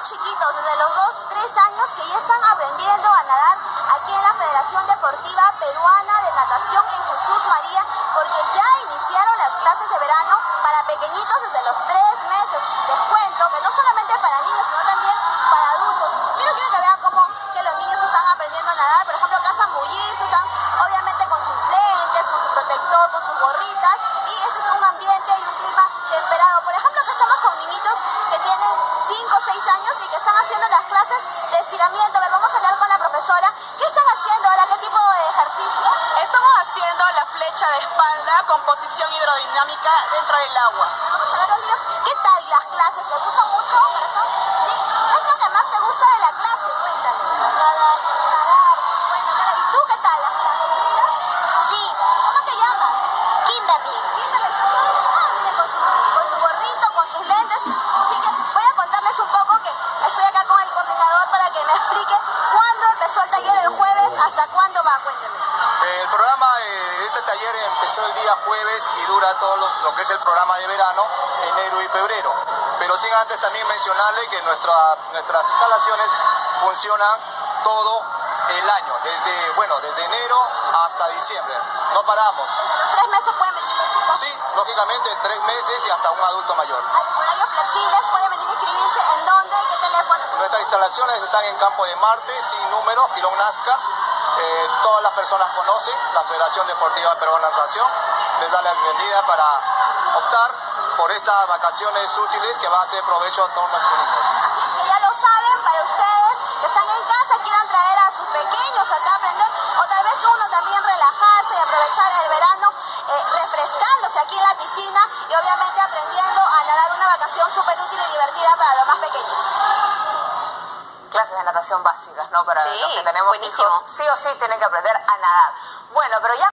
chiquitos, desde los 2, 3 años, que ya están aprendiendo a nadar aquí en la Federación Deportiva Peruana de Natación en Jesús María, porque ya iniciaron las clases de verano para pequeñitos desde los 3 meses. Les cuento que no solamente para niños, sino también para adultos. Mira, quiero que vean cómo que los niños están aprendiendo a nadar. Por ejemplo, acá están mullizos, están obviamente con sus lentes, con su protector, con sus gorritas, y este es un ambiente y un clima temperado. Por ejemplo, acá estamos con niñitos que tienen 5 o 6 años y que están haciendo las clases de estiramiento. A ver, vamos a hablar con la profesora. ¿Qué están haciendo ahora? ¿Qué tipo de ejercicio? Estamos haciendo la flecha de espalda con posición hidrodinámica dentro del agua. Vamos a ver los niños. ¿Qué tal las clases? ¿Te gusta mucho, corazón? ¿Sí? ¿Qué es lo que más te gusta de la clase? Cuéntame. Nadar. Nadar. Bueno, claro. ¿Y tú qué tal las clases? ¿Lindas? Sí. ¿Cómo te llamas? Kimberly. Kimberly. Miren, con su gorrito, con sus lentes. Así que voy a contarles un poco que estoy acá con el coordinador para que me explique cuándo empezó el taller el jueves, hasta cuándo va. Cuéntame. El programa de este taller empezó el día jueves y dura todo lo que es el programa de verano, enero y febrero. Pero sin antes también mencionarle que nuestras instalaciones funcionan todo el año, desde enero hasta diciembre. No paramos. ¿Los 3 meses pueden venir los chicos? Sí, lógicamente 3 meses y hasta un adulto mayor. Hay horarios flexibles, pueden venir a inscribirse. ¿En dónde? ¿En qué teléfono? Nuestras instalaciones están en Campo de Marte, sin número, Girón Nazca. Todas las personas conocen la Federación Deportiva Peruana de Natación. Les da la bienvenida para optar por estas vacaciones útiles que va a hacer provecho a todos nuestros niños. Así es que ya lo saben, para ustedes que están en casa, quieran traer a sus pequeños acá a aprender, o tal vez uno también relajarse y aprovechar el verano refrescándose aquí en la piscina y obviamente aprendiendo a nadar, una vacación súper útil y divertida para los más pequeños. Clases de natación básicas, ¿no? Para Sí, los que tenemos buenísimo. hijos, sí o sí tienen que aprender a nadar. Bueno, pero ya